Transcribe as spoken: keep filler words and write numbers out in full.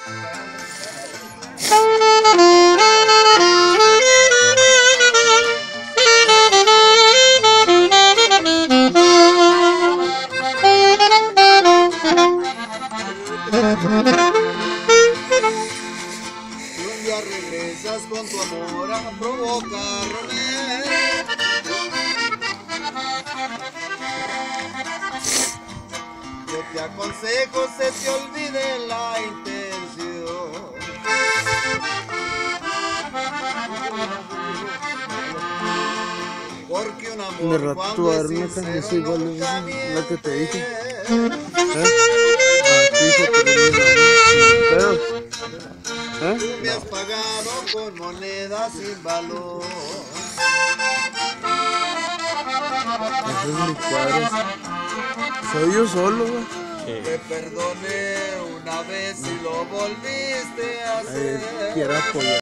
Un día regresas con tu amor a provocarme. Yo te aconsejo se te olvide la intención. Porque un amor De rato cuando es una sincero canción igual nunca es la que te dije. miente. ¿Eh? Ah, te dije, pero mira, ¿eh? Tú me has pagado con monedas sin valor. Ese es mi cuadro. Soy yo solo, güey. Te perdoné una vez y lo volviste a Ay, hacer. quiero apoyar.